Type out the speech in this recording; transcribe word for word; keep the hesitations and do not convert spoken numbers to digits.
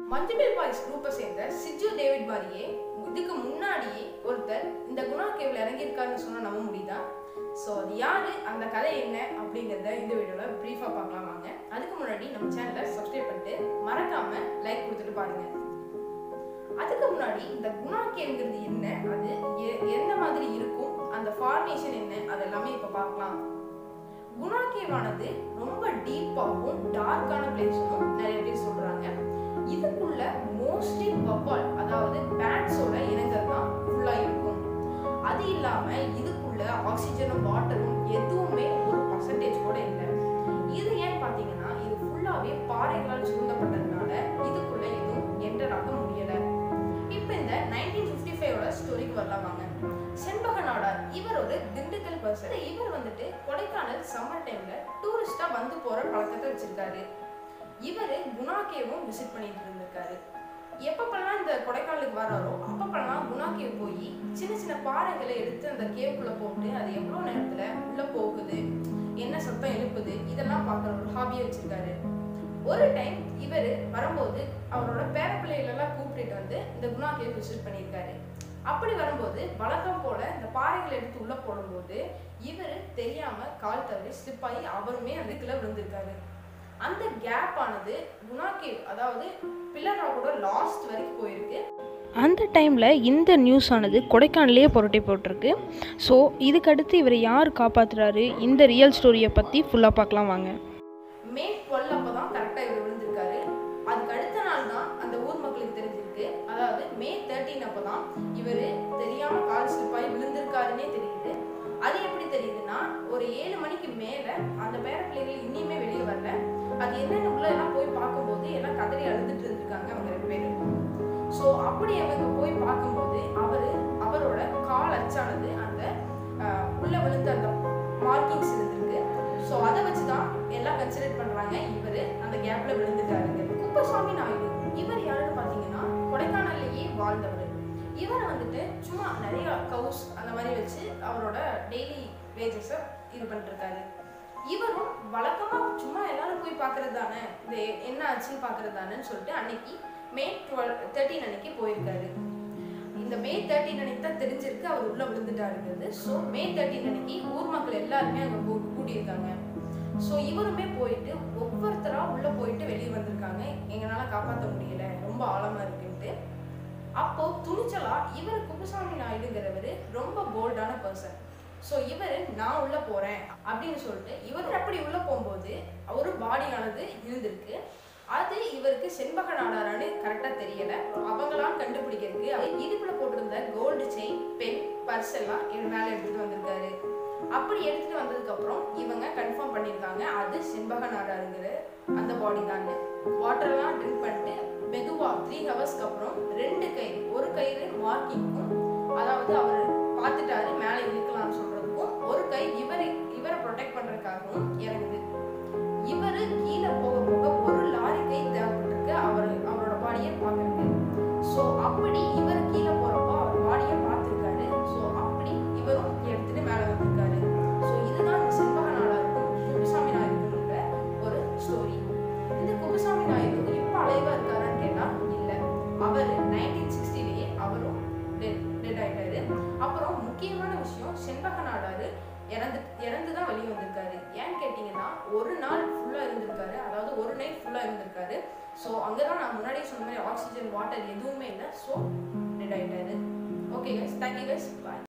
Manjummel boys குரூப்பை சேர்ந்த சிஜு David மாதிரியே இதுக்கு முன்னாடியே ஒருத்தர் இந்த குணா கேவ்ல இறங்கியிருக்காருன்னு சொன்னா நம்ப முடியுதா? ஸோ அது யாரு, அந்த கதை என்ன அப்படிங்கிறத இந்த வீடியோவில் ப்ரீஃபாக பார்க்கலாம் வாங்க. அதுக்கு முன்னாடி நம்ம சேனலை சப்ஸ்கிரைப் பண்ணிட்டு மறக்காம லைக் கொடுத்துட்டு பாருங்க. அதுக்கு முன்னாடி இந்த குணா கேவ்ங்கிறது என்ன, அது எந்த மாதிரி இருக்கும், அந்த ஃபார்மேஷன் என்ன, அதெல்லாமே இப்போ பார்க்கலாம். குணா கேவானது ரொம்ப டீப்பாகவும் டார்க்கான பிளேஸும் நிறைய பேர் சொல்றாங்க. இதுக்குள்ள மோஸ்ட்லி வவ்வால், அதாவது பேட்ஸோட இனங்கள் தான் ஃபுல்லா இருக்கும். அது இல்லாம இதுக்குள்ள ஆக்சிஜனும் வாட்டரும் எதுவுமே ஒரு பர்சன்டேஜ் கூட இல்லை. இது ஏன் பாத்தீங்கன்னா இது ஃபுல்லாவே பாறைகளால் சூழ்ந்தப்பட்டதுனால இதுக்குள்ள எதுவும் என்டர் ஆக முடியல. இப்ப இந்த நைன்டீன் பிப்டி ஃபைவோட ஸ்டோரிக்கு வரலாம் வாங்க. செண்பக நாடார் இவர் ஒரு திண்டுக்கல் பர்சன். இவர் வந்துட்டு கொடைக்கானல் சம்மர் டைம்ல டூரிஸ்டா வந்து போற பழக்கத்தை வச்சிருக்காரு. இவரு குணா கேவும் விசிட் பண்ணிட்டு இருந்திருக்காரு. எப்பப்பெல்லாம் இந்த கொடைக்கானலுக்கு வராரோ அப்பப்பெல்லாம் குணா கேவ் போய் சின்ன சின்ன பாறைகளை எடுத்து அந்த கேவுக்குள்ள போட்டு அது எவ்வளவு நேரத்துல உள்ள போகுது, என்ன சத்தம் எழுப்புது, இதெல்லாம் பார்க்குற ஒரு ஹாபியை வச்சிருக்காரு. ஒரு டைம் இவர் வரும்போது அவரோட பேர பிள்ளைகளெல்லாம் கூப்பிட்டு வந்து இந்த குணா கேவ் விசிட் பண்ணியிருக்காரு. அப்படி வரும்போது வழக்கம் போல இந்த பாறைகளை எடுத்து உள்ள போடும்போது இவர் தெரியாம கால் தவறி ஸ்லிப் ஆகி அவருமே அதுக்குள்ள விழுந்திருக்காரு. அந்த கேப் ஆனது குணா கேவ், அதாவது பில்லர் ராக்கோட லாஸ்ட் வரைக்கும் போயிருக்கு. அந்த டைமில் இந்த நியூஸ் ஆனது கொடைக்கானலே புரட்டி போட்டிருக்கு. ஸோ இதுக்கடுத்து இவர் யார் காப்பாற்றுறாரு, இந்த ரியல் ஸ்டோரியை பற்றி ஃபுல்லாக பார்க்கலாம் வாங்க. மே டுவெல் அப்போ தான் கரெக்டாக இவர் விழுந்திருக்காரு. அதுக்கு அடுத்த நாள் தான் அந்த ஊர் மக்களுக்கு தெரிஞ்சிருக்கு. அதாவது மே தேர்ட்டீன் அப்போ தான் இவர் தெரியாமல் கால் ஸ்லிப்பாகி விழுந்திருக்காருன்னே தெரியுது. அது எப்படி தெரியுதுன்னா, ஒரு ஏழு மணிக்கு மேலே அந்த பேர பிள்ளைகள் இனிமே வெளியே வரல. அது என்னென்ன உள்ள எல்லாம் போய் பார்க்கும்போது எல்லாம் கதறி அழுதுட்டு இருந்திருக்காங்க அவங்க ரெண்டு பேரும். ஸோ அப்படி அவங்க போய் பார்க்கும்போது அவரு அவரோட கால் அச்சானது அந்த உள்ள விழுந்த அந்த மார்க்கிங்ஸ் இருந்திருக்கு. ஸோ அதை வச்சுதான் எல்லாம் கன்சிடர் பண்றாங்க இவர் அந்த கேப்ல விழுந்துட்டாருங்க. குப்பசாமி நாயுடு இவர் யாருன்னு பார்த்தீங்கன்னா கொடைக்கானல்லையே வாழ்ந்தவர். இவரை வந்துட்டு சும்மா நிறைய கவுஸ் அந்த மாதிரி வச்சு அவரோட டெய்லி வேஜஸை இது பண்ணிருக்காரு. இவரும் வழக்கமா சும்மா எல்லாரும் போய் பார்க்கறது தானே, இந்த என்ன ஆச்சுன்னு பார்க்கறது தானேன்னு சொல்லிட்டு அன்னைக்கு மே டுவெல் தேர்ட்டீன் அன்னைக்கு போயிருக்காரு. இந்த மே தேர்ட்டீன் அன்னைக்கு தான் தெரிஞ்சிருக்கு அவர் உள்ள விழுந்துட்டாருங்கிறது. ஸோ மே தேர்ட்டீன் அன்னைக்கு ஊர் மக்கள் எல்லாருமே அங்கே கூட்டியிருக்காங்க. ஸோ இவருமே போயிட்டு ஒவ்வொருத்தரா உள்ள போயிட்டு வெளியே வந்திருக்காங்க. எங்களால காப்பாற்ற முடியல, ரொம்ப ஆழமா இருக்குன்ட்டு. அப்போ துணிச்சலா இவர் குப்புசாமி நாயுடுங்கிறவர் ரொம்ப போல்டான பர்சன். ஸோ இவர் நான் உள்ள போறேன் அப்படின்னு சொல்லிட்டு இவர் அப்படி உள்ள போகும்போது ஒரு பாடியானது இருந்திருக்கு. அது இவருக்கு செண்பக நாடாரான்னு கரெக்டா தெரியல. அவங்களாம் கண்டுபிடிக்கிறதுக்கு இடுப்புல போட்டிருந்த கோல்டு செயின், பென், பர்ஸ் எல்லாம் இவர் மேல எடுத்துட்டு வந்திருக்காரு. அப்படி எடுத்துட்டு வந்ததுக்கு அப்புறம் இவங்க கன்ஃபார்ம் பண்ணியிருக்காங்க அது செண்பக நாடாருங்கிற அந்த பாடி தான். வாட்டர் எல்லாம் ட்ரிங்க் பண்ணிட்டு மெதுவா த்ரீ ஹவர்ஸ்க்கு அப்புறம் ரெண்டு கயிறு, ஒரு கயிறு மார்க்கிங்கும், அதாவது அவர் பார்த்துட்டாரு மேலே இழுக்கலாம்னு சொல்றதுக்கும், ஒரு கை இவரை இவரை ப்ரொடெக்ட் பண்றதுக்காகவும் இறங்குது. இவரு கீழே போக போக ஒரு லாரி கை தேவைப்பட்டிருக்கு அவர் அவரோட பாடியை பார்க்கறது. ஸோ அப்படி இவர் கீழே போறப்போ அவர் பாடியை பார்த்துருக்காரு. ஸோ அப்படி இவரும் எடுத்துட்டு மேலே வந்திருக்காரு. ஸோ இதுதான் இந்த செண்பக நாடாருக்கும் குப்புசாமி நாயுடுங்கிற ஒரு ஸ்டோரி. இந்த குப்புசாமி நாயுடு இப்ப அலைவா இருக்காரான்னு கேட்டா இல்ல. அவர் நைன்டீன் சிக்ஸ்டிலேயே அவரும் டெட் ஆயிட்டாரு. அப்புறம் முக்கியமான விஷயம், செண்பக நாடாரு இறந்து இறந்துதான் வெளியே வந்திருக்காரு. ஏன்னு கேட்டீங்கன்னா ஒரு நாள் ஃபுல்லா இருந்திருக்காரு, அதாவது ஒரு நைட் ஃபுல்லா இருந்திருக்காரு. ஸோ அங்கதான் நான் முன்னாடியே சொன்ன மாதிரி ஆக்சிஜன், வாட்டர் எதுவுமே இல்லை. ஸோ டெட் ஆயிட்டாரு. ஓகே கைஸ், தேங்க்யூ கைஸ், பாய்.